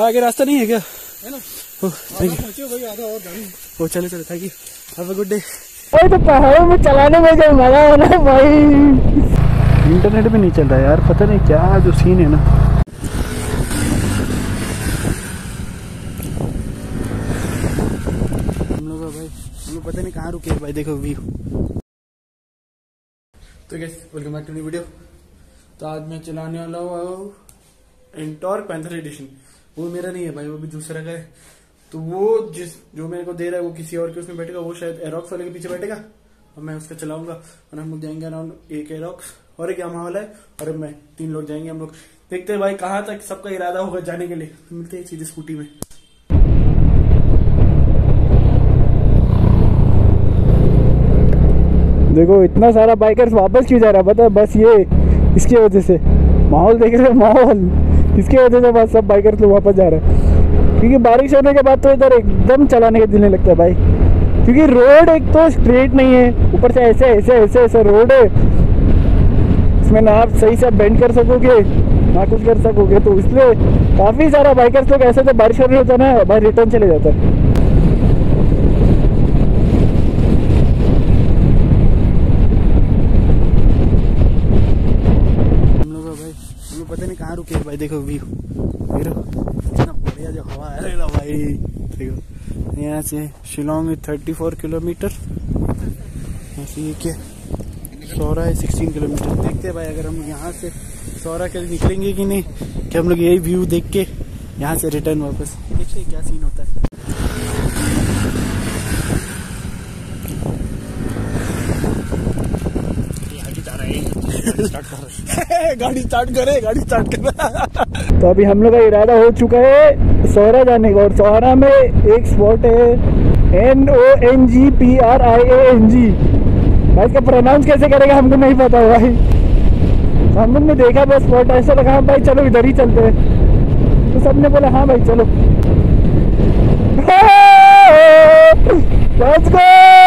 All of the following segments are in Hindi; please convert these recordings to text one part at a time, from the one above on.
आगे रास्ता नहीं है क्या? है ना? थैंक यू भाई, आधा और जानी। ओ चलो चलो, thank you, have a good day. भाई तो पहाड़ों में चलाने में जो मजा है ना भाई, इंटरनेट भी नहीं चल रहा है यार, पता नहीं क्या जो सीन है ना। हम लोग भाई, हम लोग पता नहीं कहाँ रुके भाई, देखो व्यू। तो guys welcome back to new video. तो आज मैं चलाने वाला हूँ एंटॉर्क पैंथर एडिशन। वो मेरा नहीं है भाई, वो भी दूसरा का है। तो वो जो मेरे को दे रहा है वो किसी और के उसमें बैठेगा, वो शायद एरोक्स वाले के पीछे बैठेगा और मैं उसका चलाऊंगा। और हम लोग जाएंगे अराउंड, एक एरोक्स और एक यामाहा वाला है और मैं 3 लोग जाएंगे। हम लोग देखते हैं भाई कहाँ तक सबका इरादा होगा जाने के लिए। मिलते हैं सीधे स्कूटी में। देखो इतना सारा बाइकर्स वापस क्यों जा रहा है पता है? बस ये इसकी वजह से, माहौल देख रहे हो, माहौल इसकी वजह से बस सब बाइकर्स लोग वापस जा रहे हैं। क्योंकि बारिश होने के बाद तो इधर एकदम चलाने का दिल नहीं लगता भाई, क्योंकि रोड एक तो स्ट्रेट नहीं है, ऊपर से ऐसे ऐसे ऐसे ऐसे रोड है, इसमें ना आप सही से बेंड कर सकोगे ना कुछ कर सकोगे। तो इसलिए काफ़ी सारा बाइकर्स लोग ऐसे तो बारिश हो रही होता है ना भाई, रिटर्न चले जाता है। पता नहीं कहाँ रुके भाई, देखो व्यू, इतना बढ़िया जो हवा आ रही है भाई। देखो यहाँ से शिलोंग 34 किलोमीटर, ऐसे ये क्या सौरा है 16 किलोमीटर। देखते हैं भाई अगर हम यहाँ से सौरा के निकलेंगे कि नहीं, कि हम लोग यही व्यू देख के यहाँ से रिटर्न वापस। देखते हैं क्या सीन होता है। गाड़ी स्टार्ट करे, गाड़ी स्टार्ट करे। तो अभी हम लोग का इरादा हो चुका है सौरा जाने का, और सौरा में एक स्पॉट है NONGPRIANG। भाई इसका प्रोनाउंस कैसे करेगा हमको नहीं पता भाई, तो हम लोग ने देखा बस स्पॉट, ऐसा लगा हाँ भाई चलो इधर ही चलते हैं। तो सबने बोला हाँ भाई चलो, लेट्स गो।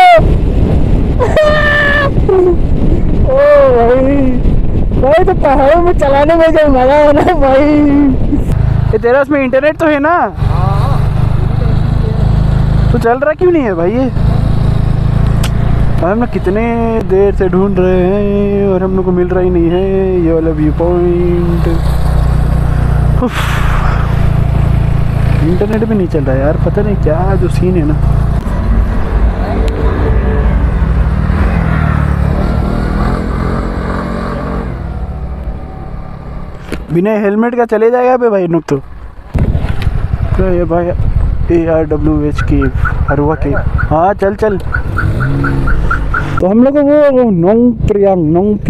ओ भाई तो पहाड़ों में चलाने में जो मजा है ना भाई। ये तेरा उसमें इंटरनेट तो है ना? तो चल रहा क्यों नहीं है भाई ये? हम लोग कितने देर से ढूंढ रहे हैं और हम लोग को मिल रहा ही नहीं है ये वाला व्यू पॉइंट। इंटरनेट भी नहीं चल रहा यार, पता नहीं क्या जो सीन है ना। बिना हेलमेट का चले जाएगा पे भाई नुक तो ये भाई ARWH केव, अरुवा केव। हाँ चल चल। तो हम लोग को वो नोंगपियांग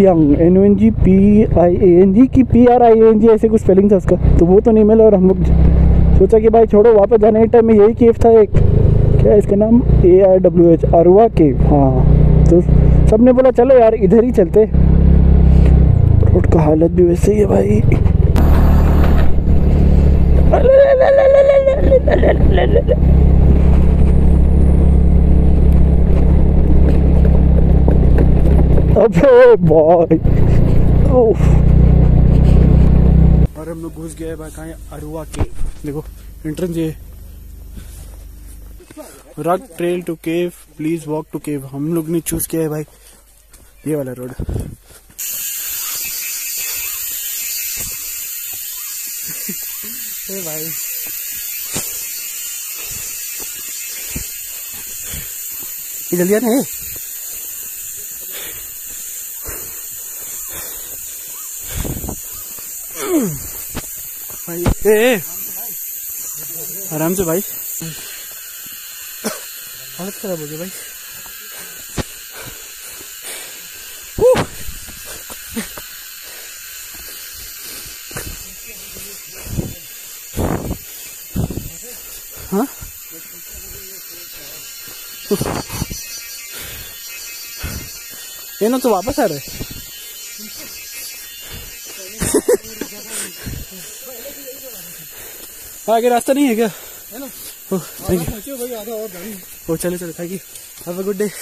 NONGPIANG की PRIANG ऐसे कुछ स्पेलिंग था उसका, तो वो तो नहीं मिला। और हम लोग सोचा कि भाई छोड़ो, वापस जाने के टाइम में यही केव था एक, क्या है इसका नाम, ARWH अरुवा केव। हाँ तो सबने बोला चलो यार इधर ही चलते। रोड का हालत भी वैसे ही है भाई। अबे बॉय, और हम लोग घुस गए भाई कहाँ, अरुवा केव। देखो एंट्रेंस ये, rock trail to cave, please walk to cave. हम लोग ने चूज किया है भाई ये वाला रोड। भाई ये जल्दी आना है भाई। आराम से भाई, हालत खराब हो गई भाई। हाँ ये ना तो वापस आ रहे। आगे रास्ता नहीं है क्या? है ना? थैंक यू भाई, आधा और जानी। ओ चलो चलो, thank you, have a good day.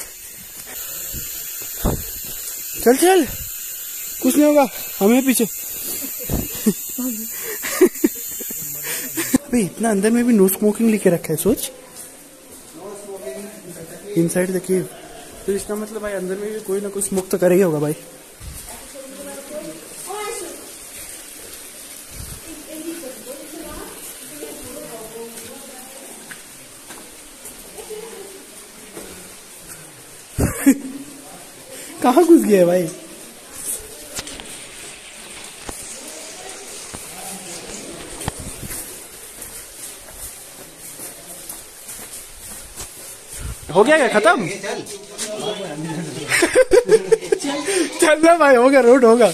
चल चल, कुछ नहीं होगा, हमें पीछे। अबे इतना अंदर में भी नो स्मोकिंग लिखे रखा है, सोच। इनसाइड द केव, तो इसका मतलब भाई अंदर में भी कोई ना कोई स्मोक तो करेगा होगा भाई। कहाँ घुस गया है भाई? हो गया क्या खत्म? चल ना भाई, होगा, रोड होगा।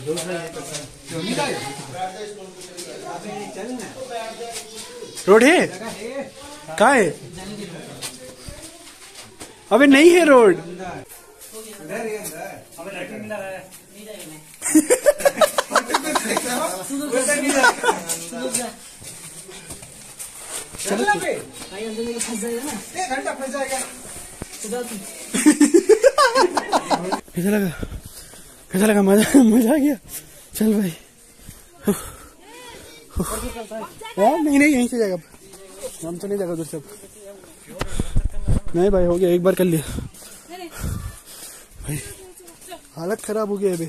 रोड है? कहाँ है? अबे नहीं है रोड। कैसा लगा? कैसा लगा? मजा आ गया। चल भाई। नहीं यहीं से जाएगा, हम तो नहीं जाएगा उधर से। नहीं भाई, हो गया, एक बार कर लिया भाई। हालत खराब हो गई अभी।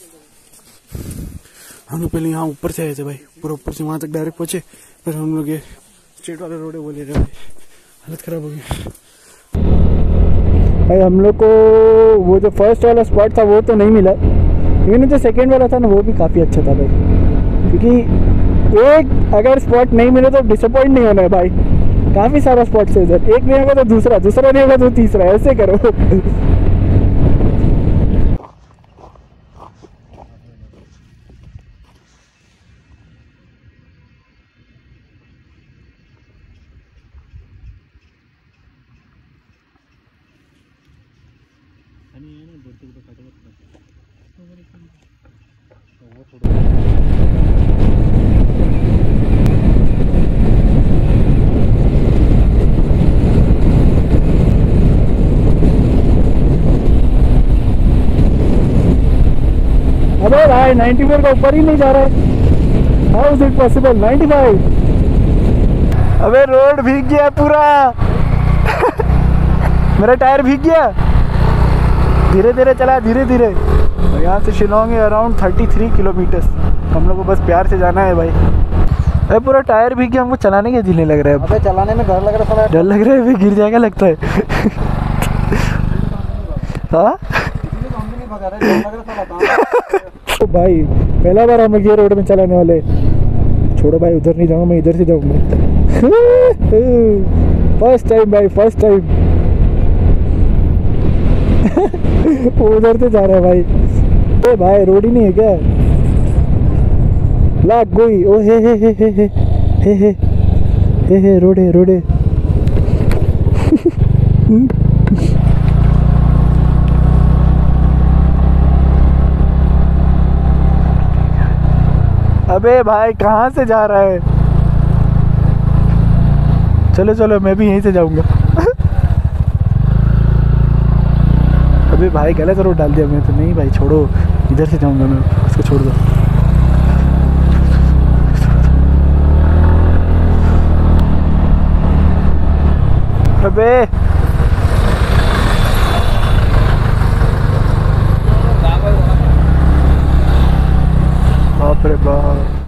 हम लोग पहले यहाँ ऊपर से आए थे भाई, पूरा ऊपर से वहां तक डायरेक्ट पहुंचे, फिर हम लोग ये स्ट्रेट वाले रोड है वो ले रहे भाई। हालत खराब हो गई भाई। हम लोग को वो जो फर्स्ट वाला स्पॉट था वो तो नहीं मिला, लेकिन जो सेकंड वाला था ना वो भी काफ़ी अच्छा था भाई। क्योंकि एक अगर स्पॉट नहीं मिले तो डिसअपॉइंट नहीं होना है भाई। काफ़ी सारा स्पॉट है इधर, एक नहीं होगा तो दूसरा, दूसरा नहीं होगा तो तीसरा, ऐसे करो। अबे भाई 94 का ऊपर ही नहीं जा रहा है, हाउ इज इट पॉसिबल? 95। अबे रोड भीग गया पूरा। मेरा टायर भीग गया। धीरे धीरे चला, धीरे धीरे। और यहाँ से शिलोंग है अराउंड 33 किलोमीटर। हम लोग को बस प्यार से जाना है भाई। अरे पूरा टायर भीग गया, हमको चलाने के दिल नहीं लग रहा है। अबे चलाने में डर लग रहा है। डर लग रहा है, फिर गिर जाएगा लगता है। हाँ तो भाई पहला बार हम ये रोड में चलाने वाले। छोड़ो भाई, उधर नहीं जाऊंगा मैं, इधर से जाऊंगा। फर्स्ट टाइम भाई, फर्स्ट टाइम। उधर से जा रहा है भाई। ओ भाई रोड ही नहीं है क्या? लाग गोई। ओ हे रोड है, रोड है। अबे भाई कहाँ से जा रहा है? चलो चलो, मैं भी यहीं से जाऊंगा। अबे भाई गलत रोड डाल दिया मैं तो। नहीं भाई छोड़ो, इधर से जाऊंगा मैं, उसको छोड़ दो। अबे बाप रे बाप।